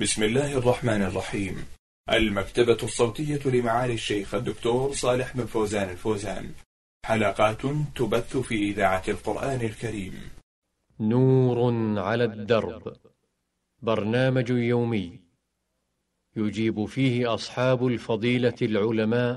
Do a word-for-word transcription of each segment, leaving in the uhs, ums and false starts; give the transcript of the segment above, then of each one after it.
بسم الله الرحمن الرحيم. المكتبة الصوتية لمعالي الشيخ الدكتور صالح بن فوزان الفوزان، حلقات تبث في إذاعة القرآن الكريم. نور على الدرب، برنامج يومي يجيب فيه أصحاب الفضيلة العلماء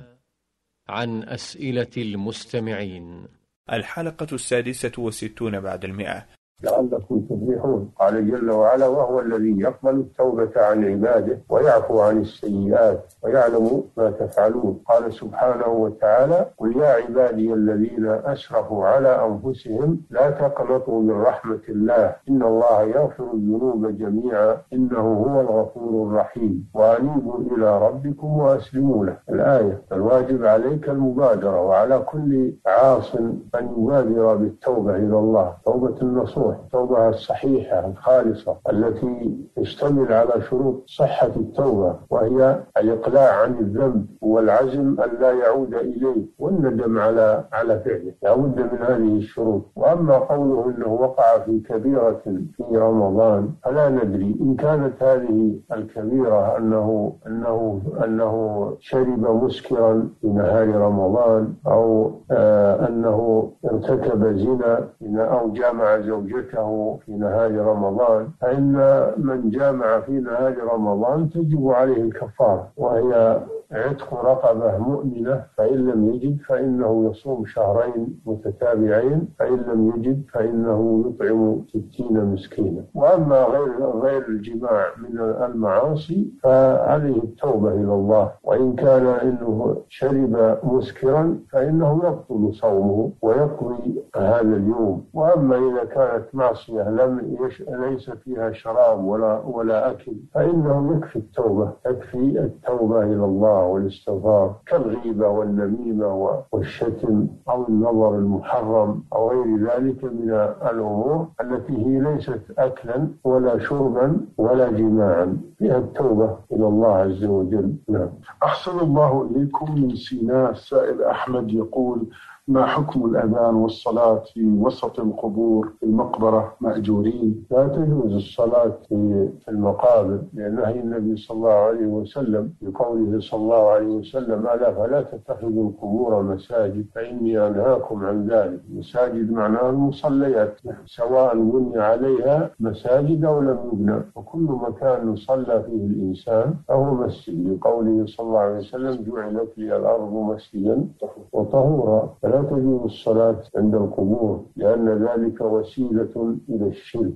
عن أسئلة المستمعين. الحلقة السادسة والستون بعد المئة. لعلكم تفلحون. قال جل وعلا: وهو الذي يقبل التوبة عن عباده ويعفو عن السيئات ويعلم ما تفعلون. قال سبحانه وتعالى: قل يا عبادي الذين أسرفوا على أنفسهم لا تقنطوا من رحمة الله إن الله يغفر الذنوب جميعا إنه هو الغفور الرحيم وأنيبوا إلى ربكم وأسلموا له. الآية. الواجب عليك المبادرة، وعلى كل عاص أن يبادر بالتوبة إلى الله، توبة النصوح، التوبة الصحيحة الخالصة التي تشتمل على شروط صحة التوبة، وهي الإقلاع عن الذنب والعزم أن لا يعود إليه والندم على على فعله. لا بد من هذه الشروط. وأما قوله إنه وقع في كبيرة في رمضان فلا ندري إن كانت هذه الكبيرة أنه أنه أنه شرب مسكرا في نهار رمضان، أو آه أنه ارتكب زنا أو جامع زوجته في نهار رمضان، فإن من جامع في نهار رمضان تجب عليه الكفارة، وهي عتق رقبة مؤمنة، فإن لم يجد فإنه يصوم شهرين متتابعين، فإن لم يجد فإنه يطعم ستين مسكينا. وأما غير غير الجماع من المعاصي فعليه التوبة إلى الله، وإن كان إنه شرب مسكرا فإنه يبطل صومه ويقضي هذا اليوم. وأما إذا كانت معصية لم يش... ليس فيها شراب ولا ولا أكل فإنه يكفي التوبة، يكفي التوبة إلى الله والاستغفار، كالغيبة والنميمة والشتم أو النظر المحرم أو غير ذلك من الأمور التي هي ليست أكلا ولا شربا ولا جماعا، فيها التوبة إلى الله عز وجل. نعم. أحسن الله إليكم. من سيناء السائل أحمد يقول: ما حكم الأذان والصلاة في وسط القبور في المقبرة مأجورين؟ لا تجوز الصلاة في المقابر، لأن نهي النبي صلى الله عليه وسلم بقوله صلى الله عليه وسلم: ألا فلا تتخذوا القبور مساجد فإني أنهاكم عن ذلك. مساجد معناها المصليات، سواء بني عليها مساجد أو لم يبنى، وكل مكان يصلى فيه الإنسان فهو مسجد، لقوله صلى الله عليه وسلم: جعلت لي الأرض مسجدا وطهورا. لا تجوز الصلاة عند القبور لأن ذلك وسيلة إلى الشرك،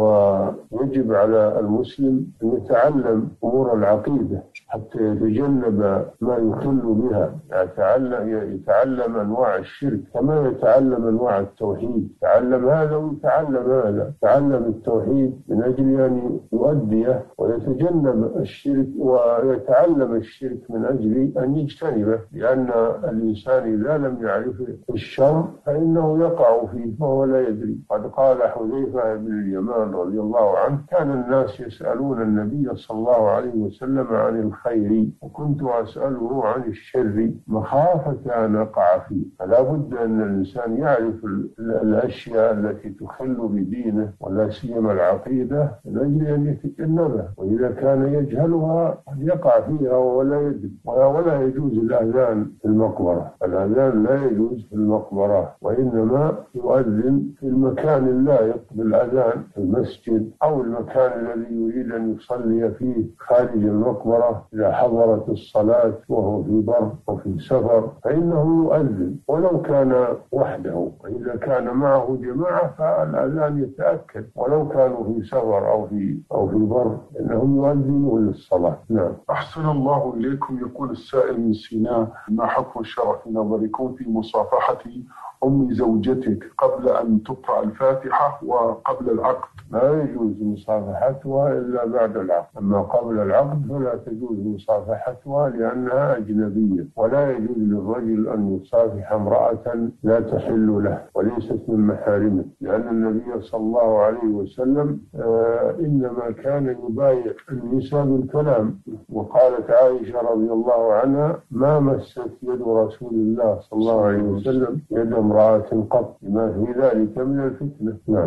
ويجب على المسلم أن يتعلم أمور العقيدة حتى يتجنب ما يخل بها، يتعلم, يتعلم أنواع الشرك كما يتعلم أنواع التوحيد، يتعلم هذا ويتعلم هذا، يتعلم التوحيد من أجل أن يؤديه، ويتجنب الشرك ويتعلم الشرك من أجل أن يجتنبه، لأن الإنسان إذا لم يعرف الشر فإنه يقع فيه وهو لا يدري. قد قال حذيفة بن اليمان رضي الله عنه: كان الناس يسألون النبي صلى الله عليه وسلم عن الخير وكنت أسأله عن الشر مخافة أن أقع فيه. فلا بد أن الإنسان يعرف الأشياء التي تخل بدينه ولا سيما العقيدة من أجل أن يتجنبها، وإذا كان يجهلها يقع فيها ولا يدري. ولا يجوز الأذان في المقبرة، الأذان لا يجوز في المقبرة، وإنما يؤذن في المكان اللائق بالأذان، في المسجد أو المكان الذي يريد أن يصلي فيه خارج المقبرة. إذا حضرت الصلاة وهو في بر أو في سفر فإنه يؤذن ولو كان وحده، وإذا كان معه جماعة فالأذان يتأكد ولو كانوا في سفر أو في أو في بر إنهم يؤذنون للصلاة. نعم. أحسن الله إليكم. يقول السائل من سيناء: ما حكم الشرع في نظركم في مصافحة أم زوجتك قبل أن تقرأ الفاتحة وقبل العقد؟ لا يجوز مصافحتها إلا بعد العقد، أما قبل العقد فلا تجوز مصافحتها لأنها أجنبية، ولا يجوز للرجل أن يصافح امرأة لا تحل له وليست من محارمه، لأن النبي صلى الله عليه وسلم آه إنما كان يبايع النساء بالكلام. وقالت عائشة رضي الله عنها: ما مست يد رسول الله صلى الله عليه وسلم يد امرأة قط، ما في ذلك من الفتنة. نعم.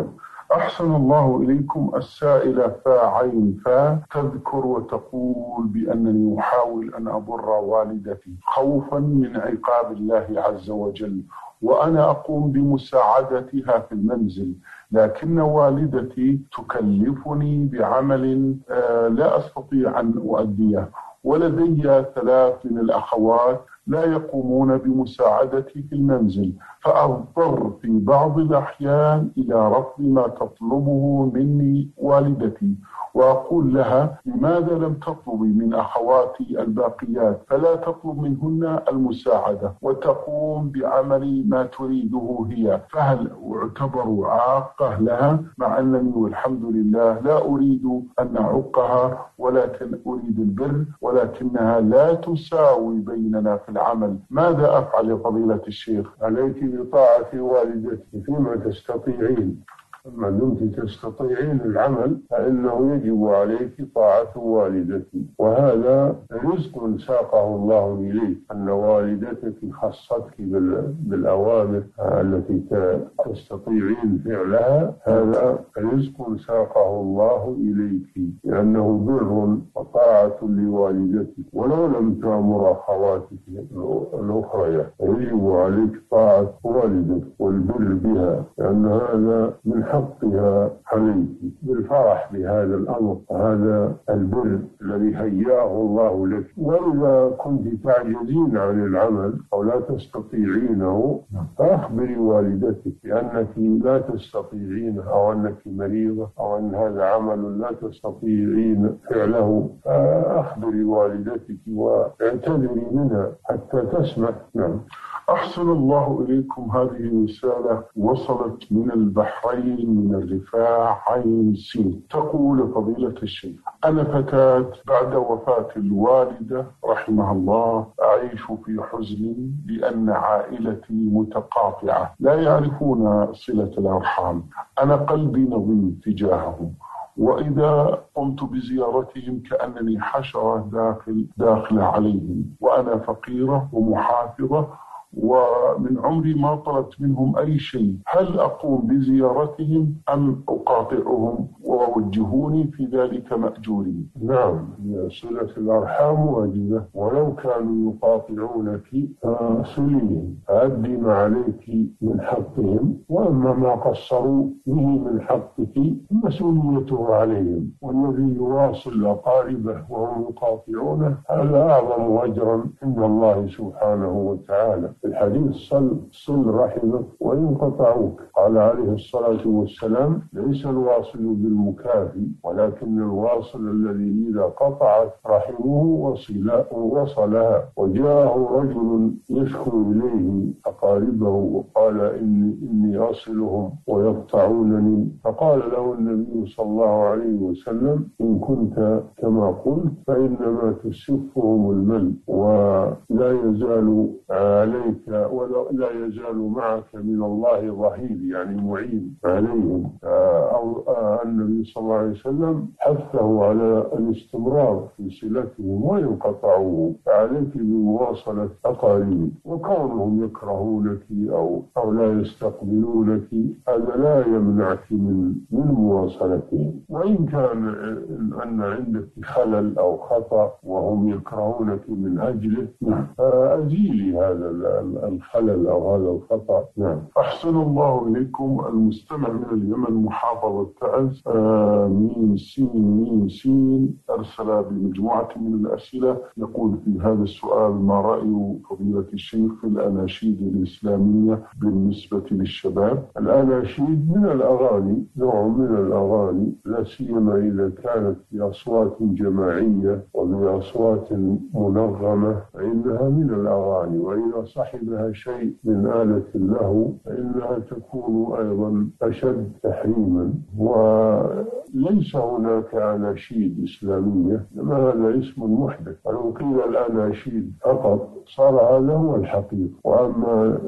أحسن الله إليكم. السائلة فاعين فا تذكر وتقول بأنني أحاول أن أبر والدتي خوفا من عقاب الله عز وجل، وأنا أقوم بمساعدتها في المنزل، لكن والدتي تكلفني بعمل لا أستطيع أن أؤديه، ولدي ثلاث من الأخوات لا يقومون بمساعدتي في المنزل، فأضطر في بعض الأحيان إلى رفض ما تطلبه مني والدتي، وأقول لها: لماذا لم تطلبي من أخواتي الباقيات؟ فلا تطلب منهن المساعدة وتقوم بعمل ما تريده هي، فهل أعتبر عاقة لها؟ مع أنني والحمد لله لا أريد أن أعقها، ولكن أريد البر، ولكنها لا تساوي بيننا في العمل. ماذا أفعل يا فضيلة الشيخ؟ عليك بطاعة والدتك فيما تستطيعين. ما دمت تستطيعين العمل فإنه يجب عليك طاعة والدتك، وهذا رزق ساقه الله إليك، أن والدتك خصتك بالأوامر التي تستطيعين فعلها. هذا رزق ساقه الله إليك، لأنه بر وطاعة لوالدتك، ولو لم تأمر أخواتك الأخرى يجب عليك طاعة والدتك والبر بها، لأن هذا من حقها عليك بالفرح بهذا الأمر، هذا البر الذي هيأه الله لك. وإذا كنت تعجزين عن العمل أو لا تستطيعينه فأخبري والدتك بأنك لا تستطيعين، أو أنك مريضة، أو أن هذا عمل لا تستطيعين فعله، فأخبري والدتك واعتذري منها حتى تسمع. نعم. أحسن الله إليكم. هذه رسالة وصلت من البحرين، من الرفاع عين سين. تقول: فضيلة الشيخ، أنا فتاة بعد وفاة الوالدة رحمها الله أعيش في حزن لأن عائلتي متقاطعة لا يعرفون صلة الأرحام. أنا قلبي نظيم تجاههم، وإذا قمت بزيارتهم كأنني حشرة داخل داخل عليهم، وأنا فقيرة ومحافظة ومن عمري ما طلبت منهم أي شيء. هل أقوم بزيارتهم أم أقاطعهم ووجهوني في ذلك مأجورين؟ نعم، صلة الأرحام واجبة، ولو كانوا يقاطعونك فصليهم، فأدي ما عليك من حقهم، وأما ما قصروا به من حقك مسؤوليته عليهم. والذي يواصل أقاربه وهم يقاطعونه هذا أعظم أجرا عند الله سبحانه وتعالى. الحديث: صل صل رحمك وإن قطعوك. قال عليه الصلاة والسلام: ليس الواصل بالمكافي، ولكن الواصل الذي إذا قطعت رحمه وصلها. وجاءه رجل يشكو إليه أقاربه وقال: إني, إني أصلهم ويقطعونني. فقال له النبي صلى الله عليه وسلم: إن كنت كما قلت فإنما تسفهم المل، ولا يزال عليك ولا يزال معك من الله ظهير، يعني معين عليهم. أو النبي صلى الله عليه وسلم حثه على الاستمرار في صلتهم وإن قطعوه، فعليك بمواصلة أقاربك. وكونهم يكرهونك أو أو لا يستقبلونك هذا لا يمنعك من من مواصلتهم. وإن كان أن عندك خلل أو خطأ وهم يكرهونك من أجله فأزيلي هذا الخلل أو هذا الخطأ. نعم. أحسن الله إليكم. المستمع من اليمن محافظة تعز آه ميم سين ميم سين أرسل بمجموعة من الأسئلة. يقول في هذا السؤال: ما رأي فضيلة الشيخ في الأناشيد الإسلامية بالنسبة للشباب؟ الأناشيد من الأغاني، نوع من الأغاني، لا سيما إذا كانت بأصوات جماعية وبأصوات منظمة فإنها من الأغاني، وإذا صحبها شيء من آلة له فإنها تكون أيضا أشد تحريما. و ليس هناك أناشيد إسلامية، إنما هذا اسم محدث. ولو قيل الأناشيد فقط صار هذا هو الحقيقة. وأما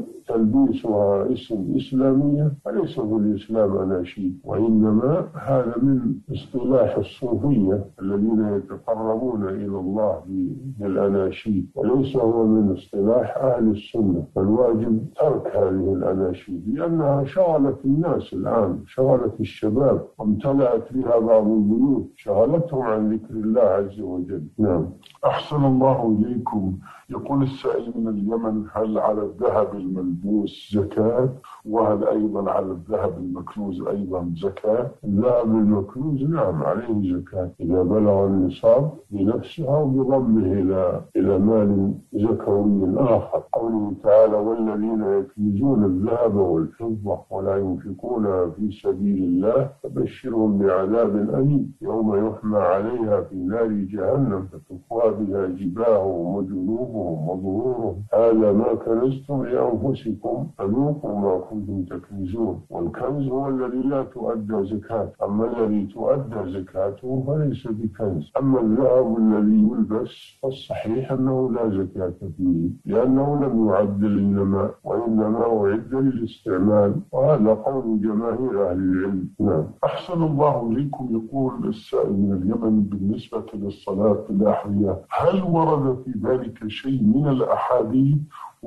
تلبيسها اسم إسلامية فليس في الإسلام أناشيد، وإنما هذا من اصطلاح الصوفية الذين يتقربون إلى الله بالأناشيد، وليس هو من اصطلاح أهل السنة. فالواجب ترك هذه الأناشيد لأنها شغلت الناس الآن، شغلت الشباب وامتلأت بها بعض البيوت، شغلتهم عن ذكر الله عز وجل. نعم. أحسن الله إليكم. يقول السائل من اليمن: هل على الذهب الملبوس زكاة؟ وهل أيضا على الذهب المكنوز أيضا زكاة؟ الذهب المكنوز نعم عليه زكاة إذا بلغ النصاب بنفسه أو بضمه إلى إلى مال زكوي آخر. قوله تعالى: والذين يكنزون الذهب والفضة ولا ينفقونها في سبيل الله فبشرهم بعذاب أليم يوم يحمى عليها في نار جهنم فتكوى بها جباههم وجنوبهم وظهورهم هذا ما كنزتم لأنفسكم فذوقوا ما كنتم تكنزون. والكنز هو الذي لا تؤدى زكاة، أما الذي تؤدى زكاته فليس بكنز. أما الذهب الذي يلبس فالصحيح أنه لا زكاة فيه لأنه لم يعد للنماء وإنما أعد للاستعمال، وهذا قول جماهير أهل العلم. نعم. أحسن الله إليكم. يقول السائل من اليمن: بالنسبة للصلاة الأحذية هل ورد في ذلك شيء من الأحاديث؟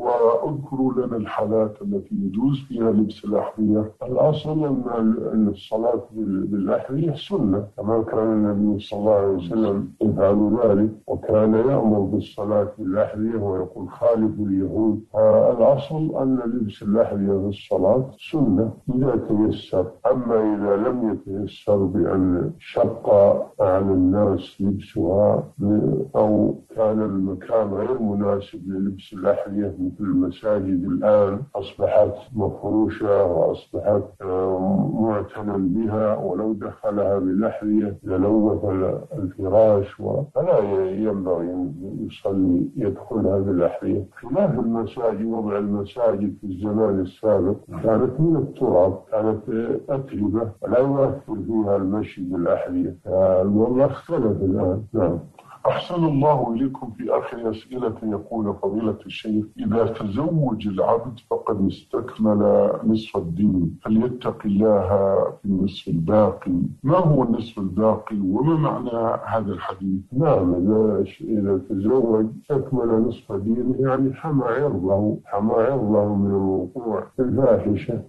واذكروا لنا الحالات التي يجوز فيها لبس الأحذية. الأصل أن الصلاة بالأحذية سنة كما كان النبي صلى الله عليه وسلم يفعل ذلك، وكان يأمر بالصلاة بالأحذية ويقول خالفوا اليهود. الأصل أن لبس الأحذية في الصلاة سنة إذا تيسر. أما إذا لم يتيسر بأن شق على الناس لبسها أو كان المكان غير مناسب للبس الأحذية مثل المساجد الآن أصبحت مفروشة وأصبحت معتنى بها، ولو دخلها بالأحذية للوث الفراش فلا ينبغي أن يصلي يدخلها بالأحذية. خلاف المساجد، وضع المساجد في الزمان السابق كانت من التراب، كانت أتربة ولا يؤثر فيها المشي بالأحذية. الوضع اختلف الآن. نعم. أحسن الله إليكم. في آخر أسئلة يقول فضيلة الشيخ: إذا تزوج العبد فقد استكمل نصف الدين فليتق الله في النصف الباقي. ما هو النصف الباقي وما معنى هذا الحديث؟ نعم، إذا تزوج استكمل نصف دينه يعني حمى عرضه حمى عرضه من الوقوع في الفاحشة،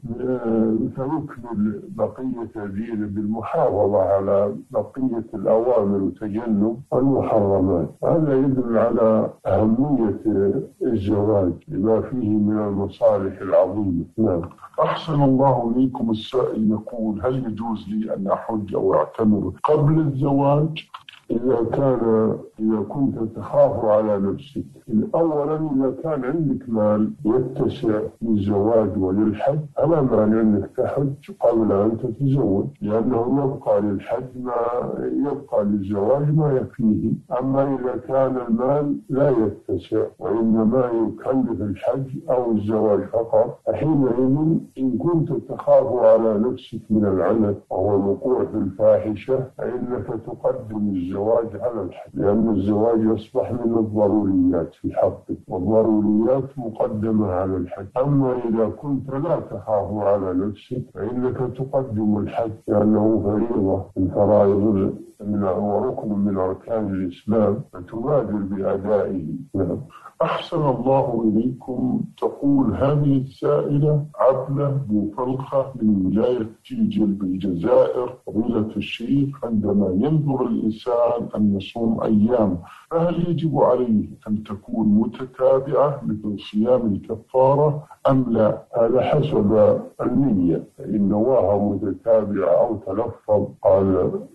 فيكمل بقية دينه بالمحافظة على بقية الأوامر وتجنب المحرمات. هذا يدل على أهمية الزواج لما فيه من المصالح العظيمة. نعم. أحسن الله إليكم. السائل يقول: هل يجوز لي أن أحج أو أعتمر قبل الزواج؟ إذا كان إذا كنت تخاف على نفسك، أولا إذا كان عندك مال يتسع للزواج وللحج فلا مانع أنك تحج قبل أن تتزوج، لأنه يبقى للحج ما يبقى للزواج ما يكفيه. أما إذا كان المال لا يتسع وإنما يكلف الحج أو الزواج فقط، فحينئذ إن كنت تخاف على نفسك من العنت وهو الوقوع في الفاحشة فإنك تقدم الزواج على الحج، لأن الزواج يصبح من الضروريات في حقك، والضروريات مقدمة على الحج. أما إذا كنت لا تخاف على نفسك فإنك تقدم الحج لأنه فريضة من فرائض وركن من أركان الإسلام فتبادر بأدائه. نعم. أحسن الله إليكم. تقول هذه السائلة: عبلة بوفلخة من ولاية جيجل بالجزائر: فضيلة الشيخ، عندما ينظر الإنسان أن يصوم أيام فهل يجب عليه أن تكون متتابعة مثل صيام الكفارة أم لا؟ هذا حسب النية، إن نواها متتابعة أو تلفظ قال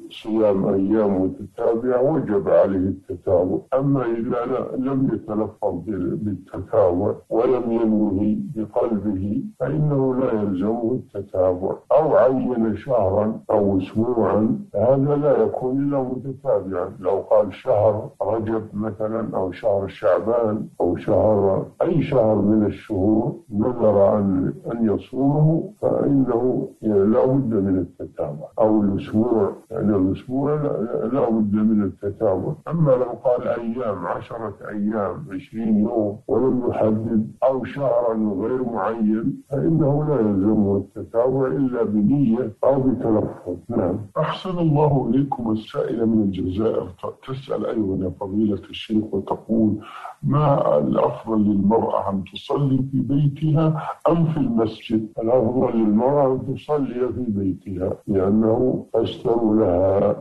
صيام أيام متتابعة وجب عليه التتابع. أما إذا لم يتلفظ بالتتابع ولم ينوي بقلبه فإنه لا يلزمه التتابع، أو عين شهرا أو أسبوعا هذا لا يكون إلا متتابعا. لو قال شهر رجب مثلا أو شهر شعبان أو شهر أي شهر من الشهور نذر أن أن يصومه فإنه لا بد من التتابع، أو الأسبوع يعني الأسبوع لا بد من التتابع. أما لو قال أيام عشرة أيام عشرين يوم ولم يحدد أو شهرا غير معين فإنه لا يلزمه التتابع إلا بنية أو بتلفظ. نعم. أحسن الله إليكم. السائلة من الجزائر تسأل أيضا يا فضيلة الشيخ وتقول: ما الأفضل للمرأة أن تصلي في بيتها أم في المسجد؟ الأفضل للمرأة أن تصلي في بيتها لأنه أستر لها،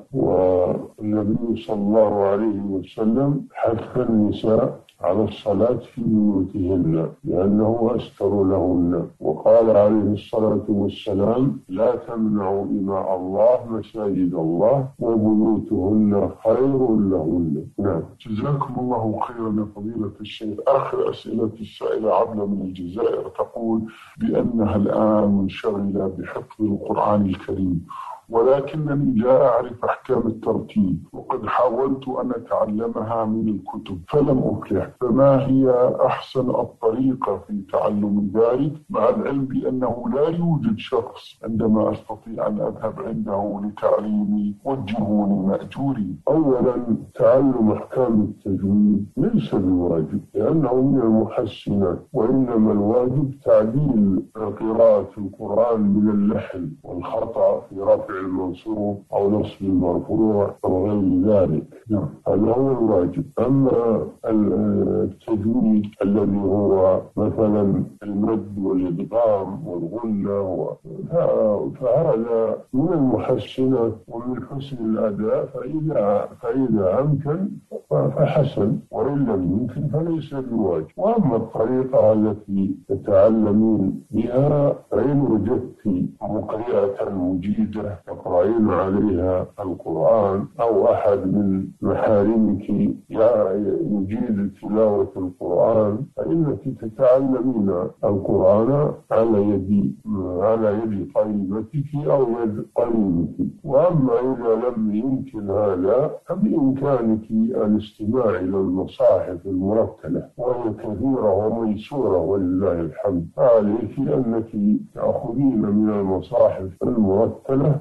والنبي صلى الله عليه وسلم حث النساء على الصلاة في بيوتهن لأنه أستر لهن، وقال عليه الصلاة والسلام: لا تمنعوا إماء الله مساجد الله وبيوتهن خير لهن. نعم. جزاكم الله خيرا يا فضيلة الشيخ. آخر أسئلة السائلة عبلة من الجزائر تقول بأنها الآن منشغلة بحفظ القرآن الكريم، ولكنني لا أعرف أحكام الترتيب، وقد حاولت أن أتعلمها من الكتب فلم أفلح، فما هي أحسن الطريقة في تعلم ذلك، مع العلم بأنه لا يوجد شخص عندما أستطيع أن أذهب عنده لتعليمي وجهوني مأجوري؟ أولا، تعلم أحكام التجويد ليس بواجب لأنه من المحسنات، وإنما الواجب تعديل قراءة القرآن من اللحن والخطأ في رفع المنصوب أو نصب المرفوع أو غير ذلك. نعم. هذا هو الواجب. أما التجويد الذي هو مثلا المد والإدغام والغنة فهذا من المحسنات ومن حسن الأداء، فإذا فإذا أمكن فحسن، وإن لم يمكن فليس بواجب. وأما الطريقة التي تتعلمين بها فإن وجدت مقرئة مجيدة تقرأين عليها القرآن أو أحد من محارمك يجيد تلاوة القرآن فإنك تتعلمين القرآن على يد على يد قريبتك أو يد قريبك. وأما إذا لم يمكن هذا فبإمكانك الاستماع إلى المصاحف المرتلة وهي كثيرة وميسورة ولله الحمد، فعليك أنك تأخذين من المصاحف المرتلة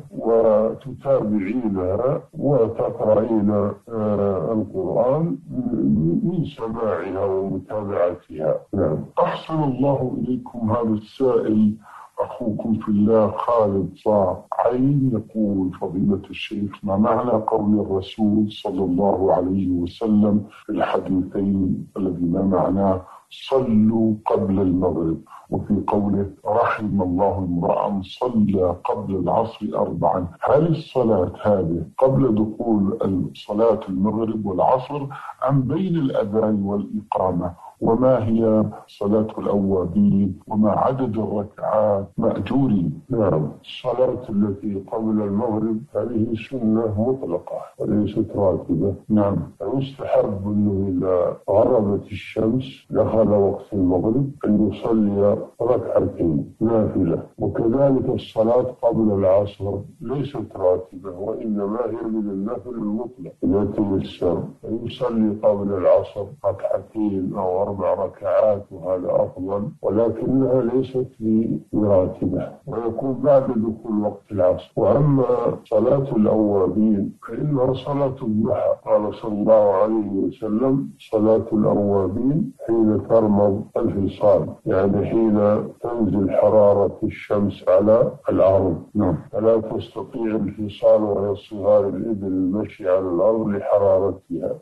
وتتابعينها وتقرأين آه القرآن من سماعها ومتابعتها. نعم. أحسن الله إليكم. هذا السائل أخوكم في الله خالد صاع عين يقول: فضيلة الشيخ، ما معنى قول الرسول صلى الله عليه وسلم في الحديثين الذي معناه صلوا قبل المغرب، وفي قوله رحم الله امرأ صلى قبل العصر أربعا؟ هل الصلاة هذه قبل دخول صلاة المغرب والعصر أم بين الأذان والإقامة؟ وما هي صلاة الأوابين؟ وما عدد الركعات مأجورين؟ نعم. الصلاة التي قبل المغرب هذه سنة مطلقة وليست راتبة. نعم. يستحب أنه إذا غربت الشمس دخل وقت المغرب أن يصلي ركعتين نافلة. وكذلك الصلاة قبل العصر ليست راتبة وإنما هي من النفل المطلق إذا تيسر، يصلي قبل العصر ركعتين أو أربع ركعات وهذا أفضل، ولكنها ليست براتبة، ويكون بعد دخول وقت العصر. وأما صلاة الأوابين فإنها صلاة الضحى، قال صلى الله عليه وسلم: صلاة الأوابين حين ترمض الفصال، يعني حين تنزل حرارة الشمس على الأرض. نعم. فلا تستطيع الفصال وهي صغار الإبل المشي على الأرض لحرارتها،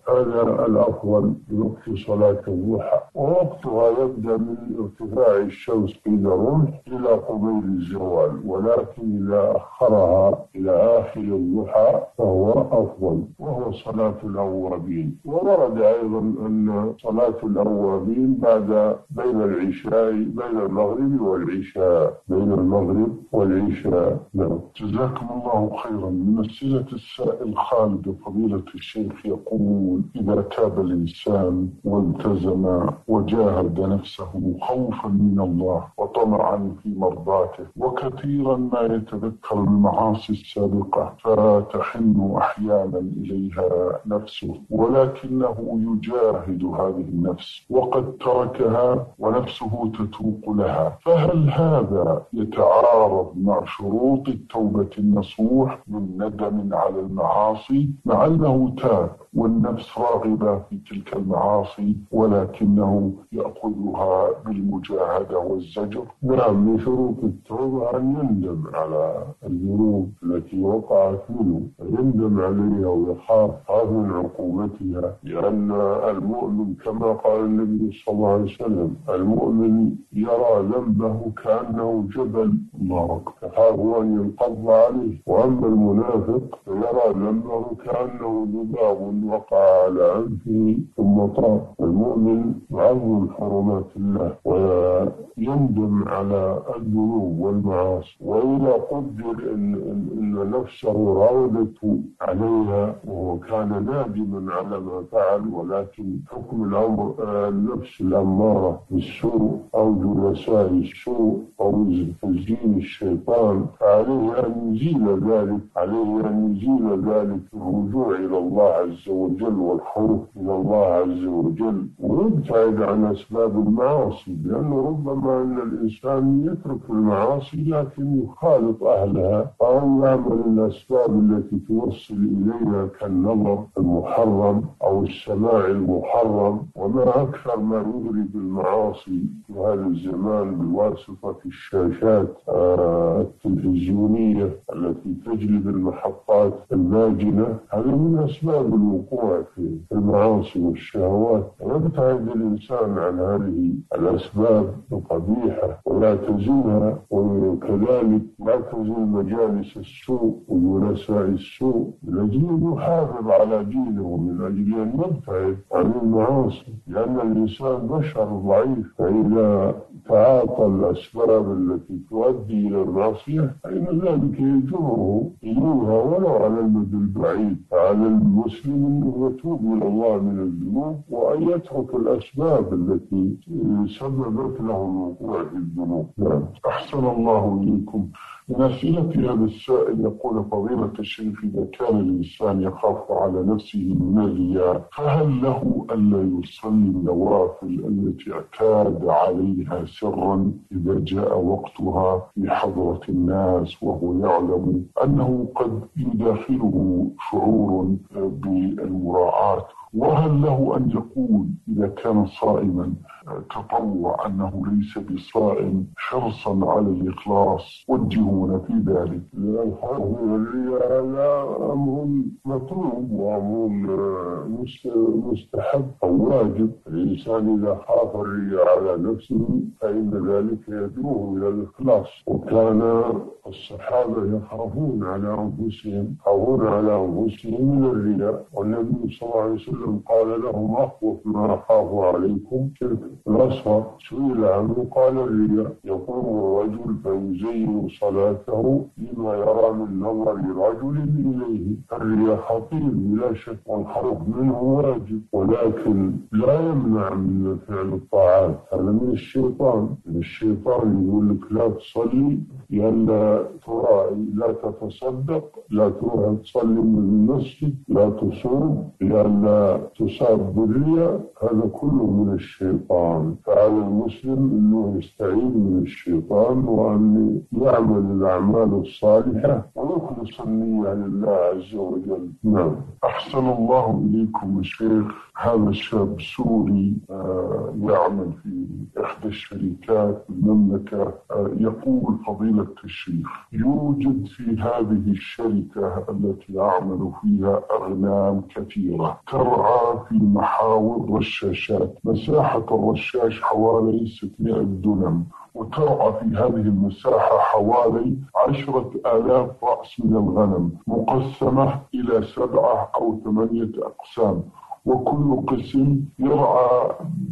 هذا الأفضل بوقت صلاة الضحى، ووقتها يبدأ من ارتفاع الشمس قيل رمح إلى قبيل الزوال، ولكن إذا أخرها إلى آخر الضحى فهو أفضل، وهو صلاة الأوابين. وورد أيضا أن صلاة الأوابين بعد بين العشاء بين المغرب والعشاء بين المغرب والعشاء. نعم. جزاكم الله خيرا. من أسئلة السائل خالد فضيلة الشيخ يقول: إذا تاب الإنسان والتزم وجاهد نفسه خوفا من الله وطمعا في مرضاته، وكثيرا ما يتذكر المعاصي السابقة فتحن أحيانا إليها نفسه، ولكنه يجاهد هذه النفس وقد تركها ونفسه تتوق لها، فهل هذا يتعارض مع شروط التوبة النصوح من ندم على المعاصي، مع أنه تاب والنفس راغبة في تلك المعاصي ولكنه يأخذها بالمجاهدة والزجر؟ نعم، من شروط التوبة أن يندم على الذنوب التي وقعت منه، يندم عليها ويخاف من عقوبتها، لأن المؤمن كما قال النبي صلى الله عليه وسلم: المؤمن يرى ذنبه كأنه جبل مارق يخاف أن ينقض عليه، وأما المنافق يرى ذنبه كأنه ذباب وقع على أنفه ثم طار. المؤمن يعظم حرمات الله ويندم على الذنوب والمعاصي، وإذا قدر إن, إن نفسه راودته عليها وهو كان نادما على ما فعل، ولكن حكم الأمر النفس الأمارة بالسوء أو جلساء السوء أو تزيين الشيطان، فعليه أن يزيل ذلك عليه أن يزيل ذلك الرجوع إلى الله عز وجل والخوف من الله عز وجل، ويبتعد عن أسباب المعاصي، لأنه ربما أن الإنسان يترك المعاصي لكن يخالط أهلها أو يعمل الأسباب التي توصل إليها كالنظر المحرم أو السماع المحرم، وما أكثر ما يغري بالمعاصي في هذا الزمان بواسطة الشاشات التلفزيونية التي تجلب المحطات الماجنة. هذا من أسباب الوقوع في المعاصي والشهوات. يبتعد الإنسان عن هذه الأسباب القبيحة ويعتزلها، وكذلك يعتزل مجالس السوء وجلساء السوء من أجل أن يحافظ على دينه، من أجل أن يبتعد عن المعاصي، لأن الإنسان بشر ضعيف، فإذا تعاطى الأسباب التي تؤدي إلى المعصية فإن ذلك يجره إليها ولو على المدى البعيد. فعلى المسلم أنه يتوب إلى الله من الذنوب وأن يترك الأسباب التي سببت له الوقوع في الذنوب. أحسن الله إليكم. من أسئلة هذا السائل يقول: فضيلة الشيخ، إذا كان الإنسان يخاف على نفسه من الرياء فهل له ألا يصلي النوافل التي اعتاد عليها سرا إذا جاء وقتها في حضرة الناس وهو يعلم أنه قد يداخله شعور بالمراعاة؟ وهل له أن يقول إذا كان صائما تطوع أنه ليس بصائم حرصا على الإخلاص؟ وجهونا في ذلك. الخوف من الرياء هذا أمر مطلوب وأمر مستحب أو واجب. الإنسان إذا خاف الرياء على نفسه فإن ذلك يدعوه إلى الإخلاص، وكان الصحابة يخافون على أنفسهم يخافون على أنفسهم من الرياء، والنبي صلى الله عليه وسلم قال لهم: أخوف ما أخاف عليكم شرك الأصغر. سئل عنه قال: الرياء. يقوم الرجل فيزين صلاته لما يرى من نظر رجل إليه. الرياء خطير بلا شك، والخوف منه واجب، ولكن لا يمنع من فعل الطاعات. هذا من الشيطان. الشيطان يقول لك: لا تصلي، لا تراعي، لا تتصدق، لا تروح تصلي من المسجد، لا تصوم، لا تصاب بالرياء. هذا كله من الشيطان. فعلى المسلم أنه يستعين من الشيطان وأن يعمل الأعمال الصالحة ويخلص النية لله عز وجل. نعم. أحسن الله إليكم. فضيلتكم الشيخ، هذا الشاب سوري يعمل في إحدى الشركات في المملكة. يقول فضيلة الشيخ: يوجد في هذه الشركة التي أعمل فيها أغنام كثيرة ترعى في محاور رشاشات، مساحة الرشاش حوالي ستمائة دونم، وترعى في هذه المساحة حوالي عشرة آلاف رأس من الغنم مقسمة إلى سبعة أو ثمانية أقسام، وكل قسم يرعى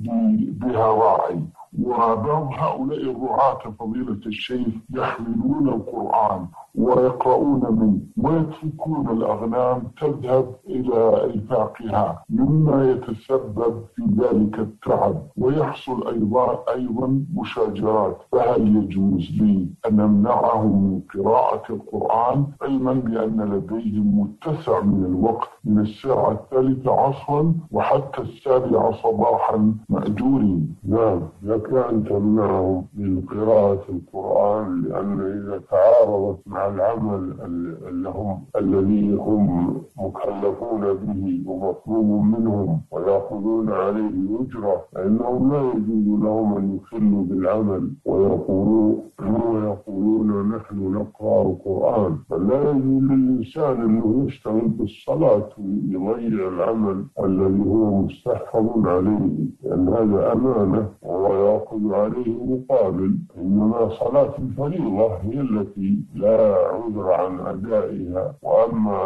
بها راعي. وبعض هؤلاء الرعاة فضيلة الشيخ يحملون القرآن ويقرؤون منه ويتركون الأغنام تذهب إلى إنفاقها، مما يتسبب في ذلك التعب ويحصل أيضا أيضا مشاجرات. فهل يجوز لي أن أمنعهم من قراءة القرآن، علما بأن لديهم متسع من الوقت من الساعة الثالثة عصرا وحتى السابعة صباحا مأجورين؟ نعم، لك أن تمنعهم من قراءة القرآن، لأن إذا تعارضت مع العمل لهم الذي هم مكلفون به ومطلوب منهم ويأخذون عليه أجرة، فإنهم لا يجوز لهم أن يخلوا بالعمل ويقولون ويقولون نحن نقرأ القرآن. فلا يجوز للإنسان أنه يشتغل بالصلاة ويضيع العمل الذي هو مستحفظ عليه، لأن هذا أمانة ويأخذ عليه مقابل. إنما صلاة الفريضة هي التي لا عذر عن أدائها، وأما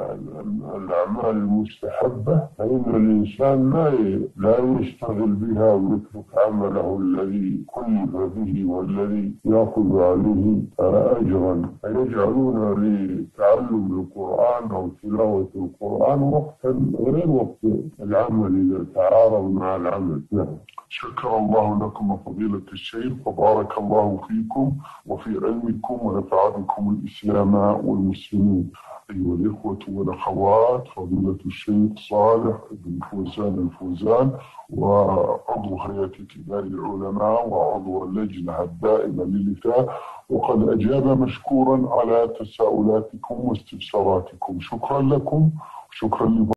الأعمال المستحبة فإن الإنسان لا يشتغل بها ويترك عمله الذي كلف به والذي يأخذ عليه أجرا، فيجعلون لتعلم القرآن أو تلاوة القرآن وقتا غير وقت العمل إذا تعارض مع العمل. شكر الله لكم فضيلة الشيخ، وبارك الله فيكم وفي علمكم ونفع بكم الإسلام والمسلمين. أيها الإخوة والأخوات، فضيلة الشيخ صالح بن فوزان الفوزان وعضو هيئة كبار العلماء وعضو اللجنة الدائمة للإفتاء، وقد أجاب مشكورا على تساؤلاتكم واستفساراتكم. شكرا لكم، شكرا لكم.